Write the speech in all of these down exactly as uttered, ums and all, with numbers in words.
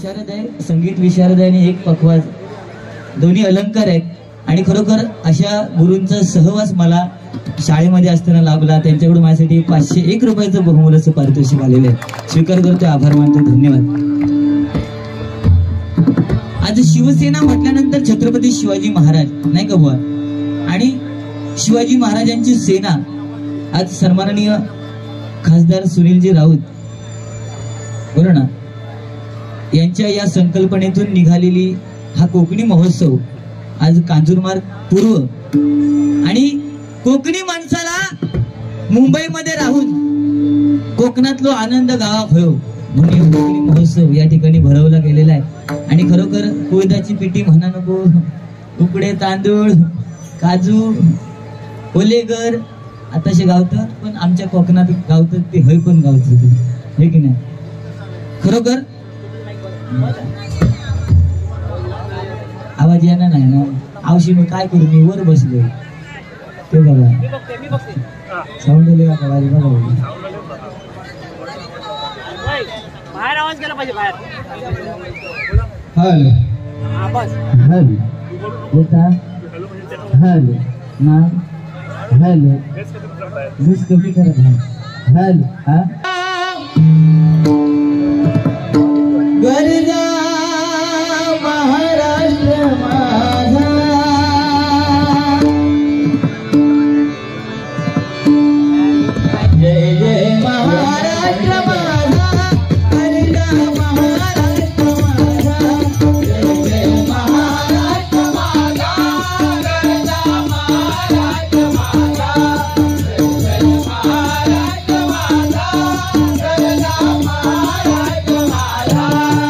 विशारद आहे, संगीत विशारद आहे आणि एक पखवाज, दोन्ही अलंकार आहेत. आणि खरोखर अशा गुरूंचा सहवास मला शाळेमध्ये असताना लाभला. त्यांच्याकडून माझ्यासाठी पाचशे एक रुपयाचं बहुमोलाचं पारितोषिक आलेलं आहे. स्वीकार करतो, आभार मानतो, धन्यवाद. आज शिवसेना म्हटल्यानंतर छत्रपती शिवाजी महाराज नाही का बुवा, आणि शिवाजी महाराजांची सेना. आज सन्माननीय खासदार सुनीलजी राऊत बोला ना यांच्या या संकल्पनेतून निघालेली हा कोकणी महोत्सव आज कांजूरमार्ग पूर्व आणि कोकणी माणसाला मुंबईमध्ये राहून कोकणातलो आनंद गावात होयो म्हणून कोकणी महोत्सव या ठिकाणी भरवला गेलेला आहे. आणि खरोखर कोयदाची पिठी म्हणा नको, उकडे तांदूळ, काजू, ओलेगर आताशे गावतं, पण आमच्या कोकणात गावतं ते हय पण गावतं हे की नाही. खरोखर आवाज येणार नाही ना. आवशी मी काय करू, मी वर बसलो ते बघा साऊंड बघा बाहेर आवाज गेला पाहिजे बाहेर. हॅलो हॅलो येता हॅलो ना हॅलो वीस कमी करत आहे हॅलो हा गरजा महाराष्ट्र माझा जय जय महाराष्ट्र माझा गरजा महाराष्ट्र माझा जय जय महाराष्ट्र माझा गरजा महाराष्ट्र माझा जय जय महाराष्ट्र माझा गरजा महाराष्ट्र माझा.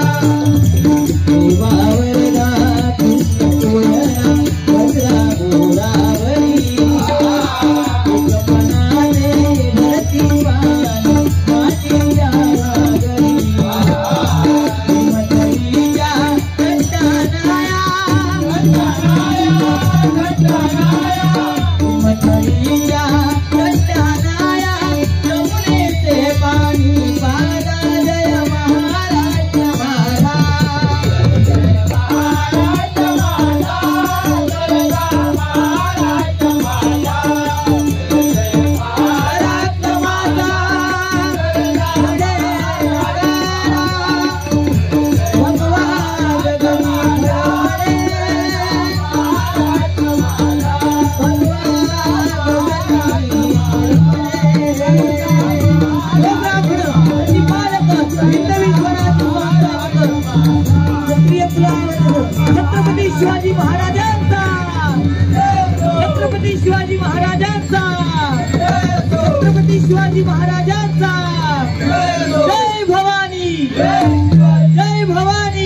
छत्रपती शिवाजी महाराजांचा, छत्रपती शिवाजी महाराजांचा, छत्रपती शिवाजी महाराजांचा. जय भवानी, जय भवानी.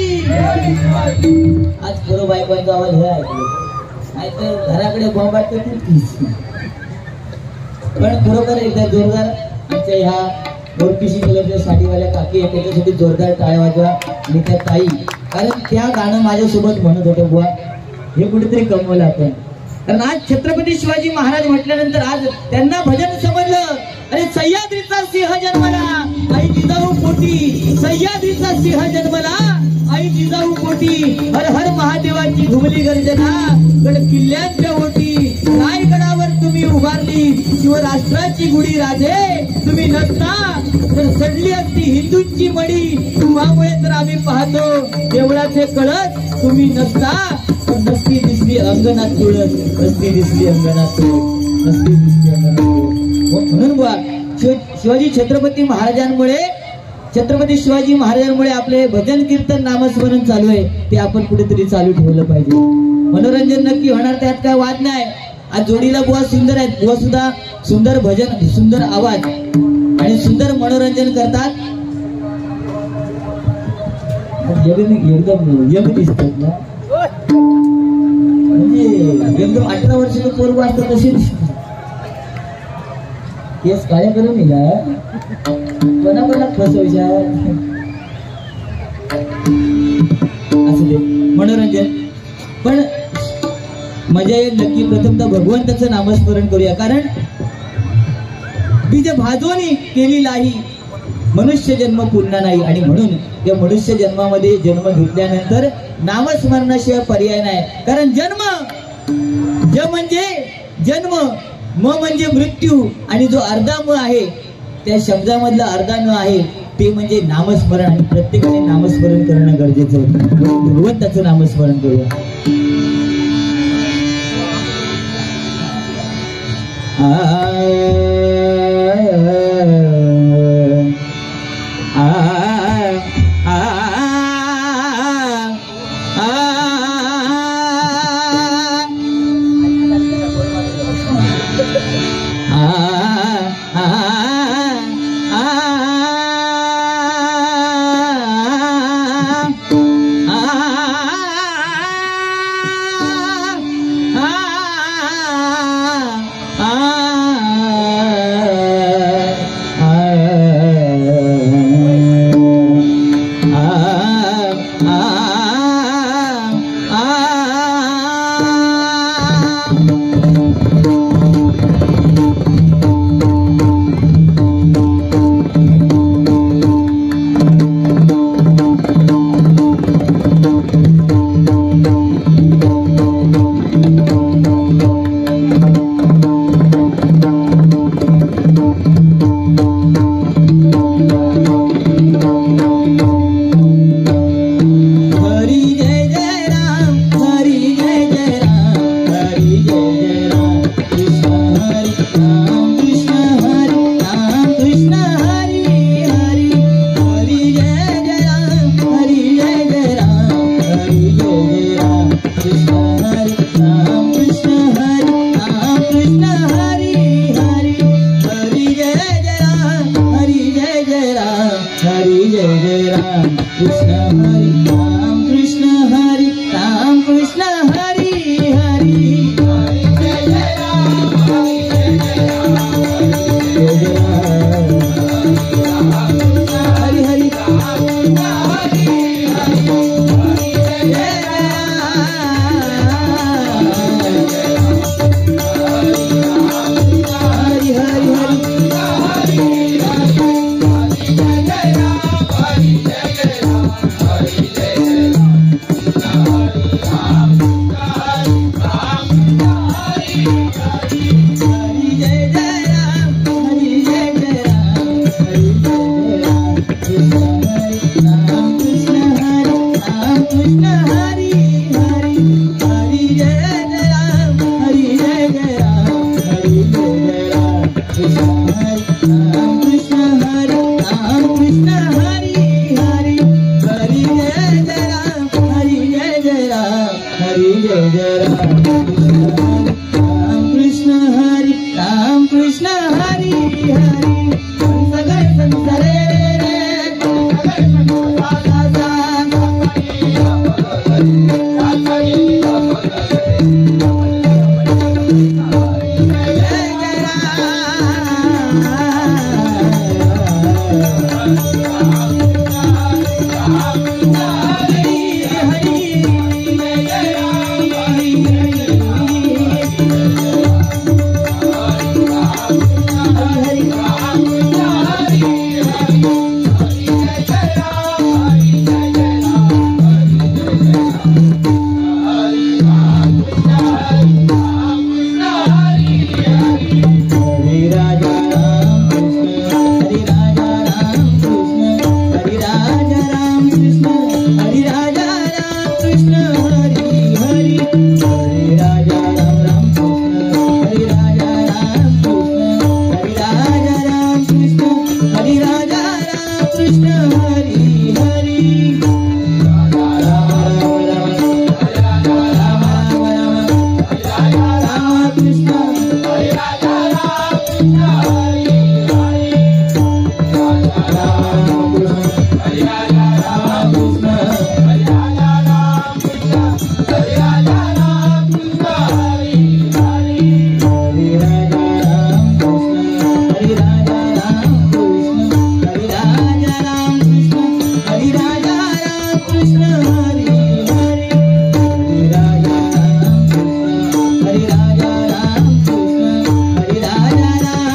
आज खरं बायकोचा आवाज हे ऐकलो नाही तर घराकडे बॉम्बाटते कुठलीच. पण खरोखर एकदा जोरदार आमच्या ह्या गोरपिशी कलरच्या साडीवाल्या काकी आहे त्याच्यासाठी जोरदार टाळ्या वाजवा. आणि त्या ताई, कारण त्या गाणं माझ्यासोबत म्हणत होतं बुवा, हे कुठेतरी कमवलं आपण. कारण आज छत्रपती शिवाजी महाराज म्हटल्यानंतर आज त्यांना भजन समजलं. अरे सह्याद्रीचा सिंह जन्मला आई जिजाऊ पोटी, सह्याद्रीचा सिंह जन्मला आई जिजाऊ पोटी. हर हर महादेवाची घुमली गर्जना गड किल्ल्यांच्या ओटी. रायगडावर तुम्ही उभारली शिवराष्ट्राची गुढी राजे. तुम्ही नसता तर सडली असती हिंदूंची मडी. तुम्हामुळे तर आम्ही पाहतो देवळाचे कळस. तुम्ही नसता तर नसती दिसली अंगणात तुळस, नसती दिसली अंगणात तुळस, नसती दिसली अंगणात तुळस. म्हणून बुवा शिवाजी छत्रपती महाराजांमुळे, छत्रपती शिवाजी महाराजांमुळे आपले भजन कीर्तन नामस्मरण चालू आहे. ते आपण कुठेतरी चालू ठेवलं पाहिजे. मनोरंजन नक्की होणार, त्यात काय वाद नाही. आज जोडीला बुवा सुंदर आहेत, बुवा सुद्धा सुंदर भजन, सुंदर आवाज आणि सुंदर मनोरंजन करतात. एकदम यंग दिसतात ना, म्हणजे एकदम अठरा वर्षाचं पोरगं असतं तसे दिसतात. केस काळे करून निघा कोणा कोणा फसवायच्या असं ते मनोरंजन. पण मजा येईल नक्की. प्रथमतः भगवंताचं नामस्मरण करूया, कारण बीज भाजोनी केली लाही मनुष्य जन्म पुन्हा नाही. आणि म्हणून या मनुष्य जन्मामध्ये जन्म घेतल्यानंतर नामस्मरणाशिवाय पर्याय नाही. कारण जन्म ज म्हणजे जन्म, म म्हणजे मृत्यू, आणि जो अर्धा म आहे त्या शब्दामधला अर्धा न आहे ते म्हणजे नामस्मरण. आणि प्रत्येकाने नामस्मरण करणं गरजेचं होतं. भगवंताचं नामस्मरण करूया. आ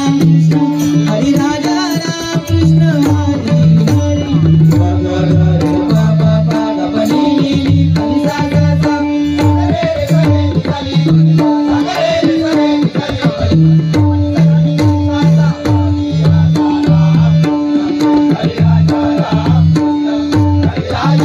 Hare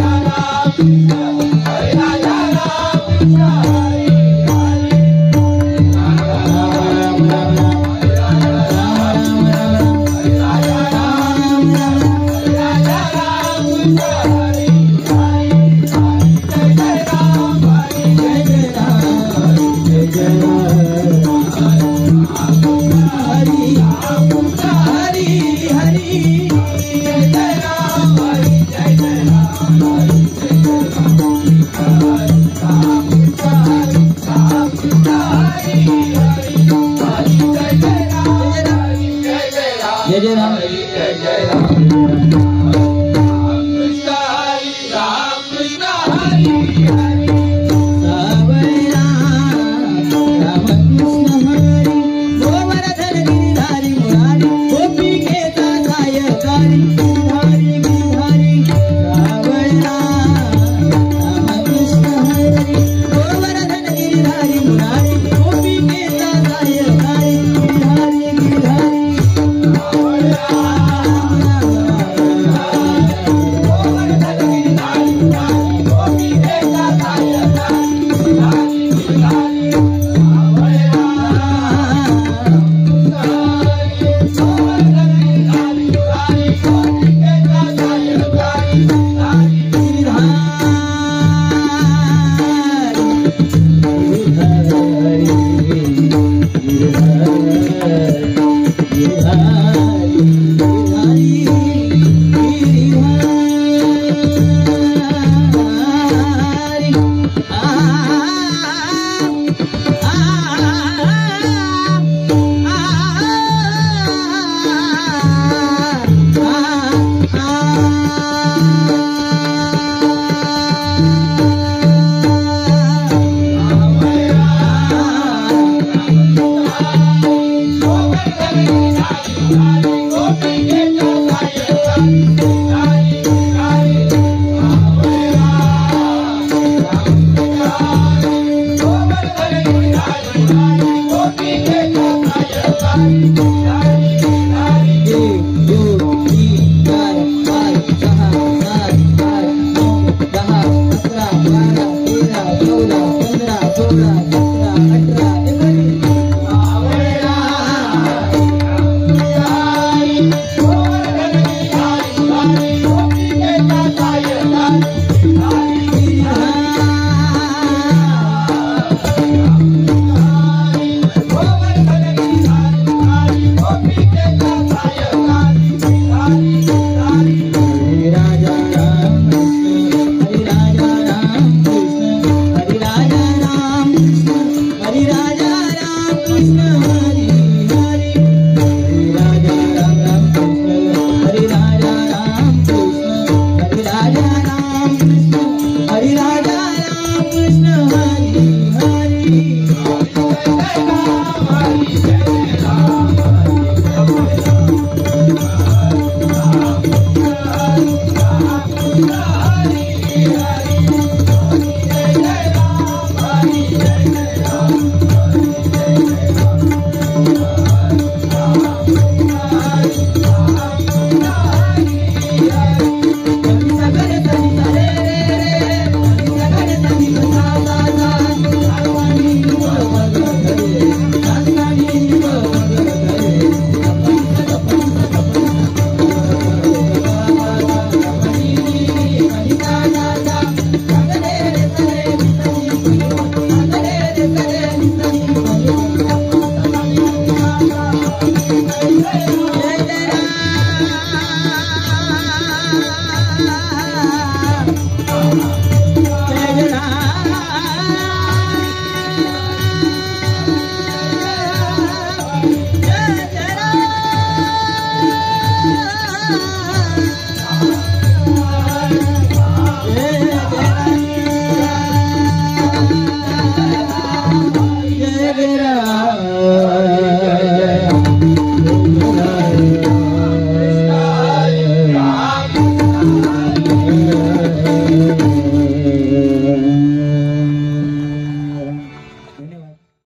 Jai